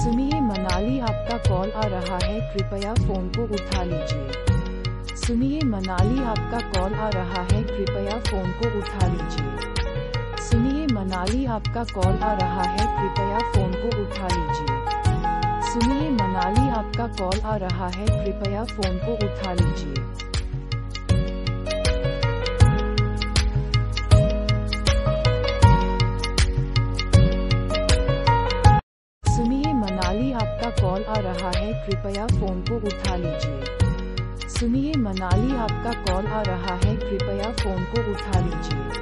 सुनिए मनाली, आपका कॉल आ रहा है, कृपया फोन को उठा लीजिए। सुनिए मनाली, आपका कॉल आ रहा है, कृपया फोन को उठा लीजिए। सुनिए मनाली, आपका कॉल आ रहा है, कृपया फोन को उठा लीजिए। सुनिए मनाली, आपका कॉल आ रहा है, कृपया फोन को उठा लीजिए। सुनिए मनाली, आपका कॉल आ रहा है, कृपया फोन को उठा लीजिए। सुनिए मनाली, आपका कॉल आ रहा है, कृपया फोन को उठा लीजिए।